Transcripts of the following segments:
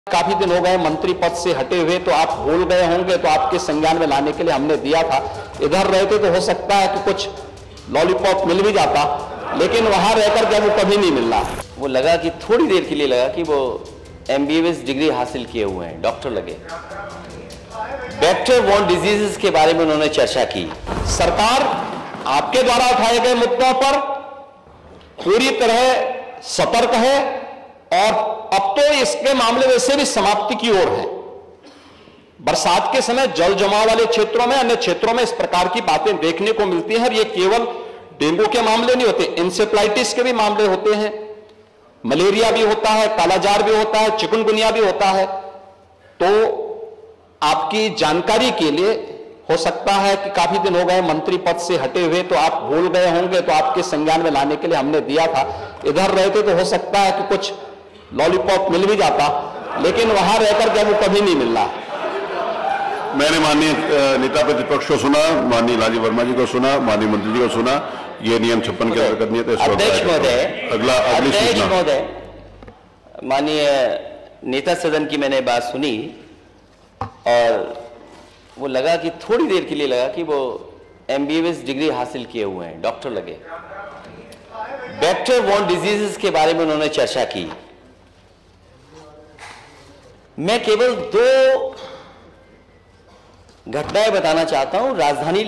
काफी दिन हो गए मंत्री पद से हटे हुए, तो आप भूल गए होंगे, तो आपके संज्ञान में लाने के लिए हमने दिया था। इधर रहते तो हो सकता है कि कुछ लॉलीपॉप मिल भी जाता, लेकिन वहां रहकर के वो कभी नहीं मिलना। वो लगा कि थोड़ी देर के लिए लगा कि वो MBBS डिग्री हासिल किए हुए हैं, डॉक्टर लगे। वेक्टर बोर्न डिजीजेस के बारे में उन्होंने चर्चा की। सरकार आपके द्वारा उठाए गए मुद्दों पर पूरी तरह सतर्क है और अब तो इसके मामले वैसे भी समाप्ति की ओर है। बरसात के समय जल जमाव वाले क्षेत्रों में, अन्य क्षेत्रों में इस प्रकार की बातें देखने को मिलती हैं। और ये केवल डेंगू के मामले नहीं होते, इंसेफ्लाइटिस के भी मामले होते हैं, मलेरिया भी होता है, कालाजार भी होता है, चिकनगुनिया भी होता है। तो आपकी जानकारी के लिए, हो सकता है कि काफी दिन हो गए मंत्री पद से हटे हुए, तो आप भूल गए होंगे, तो आपके संज्ञान में लाने के लिए हमने दिया था। इधर रहते तो हो सकता है कि कुछ लॉलीपॉप मिल भी जाता, लेकिन वहां रहकर के वो कभी नहीं मिलना। मैंने माननीय नेता प्रतिपक्ष को सुना, माननीय राजीव वर्मा जी को सुना, माननीय मंत्री जी को सुना। ये नियम 56 के अंतर्गत नहीं है। अध्यक्ष महोदय, अगली सूचना। माननीय नेता सदन की मैंने बात सुनी और वो लगा कि थोड़ी देर के लिए लगा कि वो MBBS डिग्री हासिल किए हुए हैं, डॉक्टर लगे। वेक्टर बोर्न डिजीजेस के बारे में उन्होंने चर्चा की। मैं केवल 2 घटनाएं बताना चाहता हूं राजधानी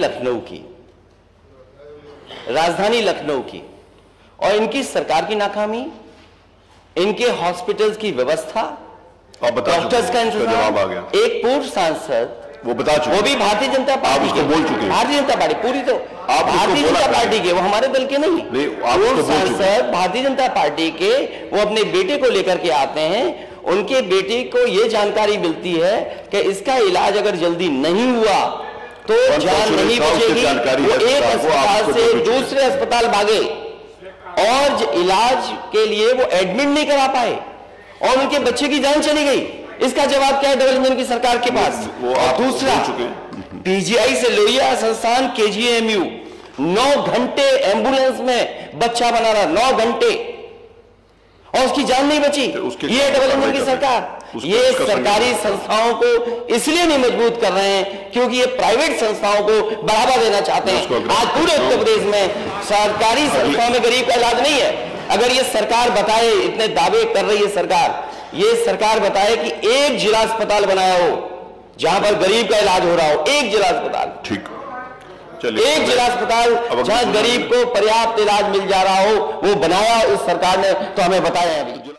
लखनऊ की और इनकी सरकार की नाकामी, इनके हॉस्पिटल्स की व्यवस्था, डॉक्टर्स का इंतजाम। एक पूर्व सांसद वो बता चुके, वो भी भारतीय जनता पार्टी के, बोल चुके हैं। भारतीय जनता पार्टी पूरी तो भारतीय जनता पार्टी के, वो हमारे दल के नहीं। पूर्व सांसद भारतीय जनता पार्टी के, वो अपने बेटे को लेकर के आते हैं। उनके बेटे को ये जानकारी मिलती है कि इसका इलाज अगर जल्दी नहीं हुआ तो जान नहीं बचेगी। वो एक अस्पताल से दूसरे अस्पताल भागे और इलाज के लिए वो एडमिट नहीं करा पाए और उनके बच्चे की जान चली गई। इसका जवाब क्या है डबल इंजन की सरकार के पास? और दूसरा, PGI से लोहिया संस्थान KGMU 9 घंटे एम्बुलेंस में बच्चा बना रहा, 9 घंटे, और उसकी जान नहीं बची। ये डबल इंजन की सरकार। ये सरकारी संस्थाओं को इसलिए नहीं मजबूत कर रहे हैं क्योंकि ये प्राइवेट संस्थाओं को बढ़ावा देना चाहते हैं। आज पूरे उत्तर प्रदेश में सरकारी संस्थाओं में गरीब का इलाज नहीं है। अगर ये सरकार बताए, इतने दावे कर रही है सरकार, ये सरकार बताए कि एक जिला अस्पताल बनाया हो जहां पर गरीब का इलाज हो रहा हो, एक जिला अस्पताल, ठीक, एक जिला अस्पताल जहां गरीब को पर्याप्त इलाज मिल जा रहा हो, वो बनाया इस सरकार ने, तो हमें बताया अभी।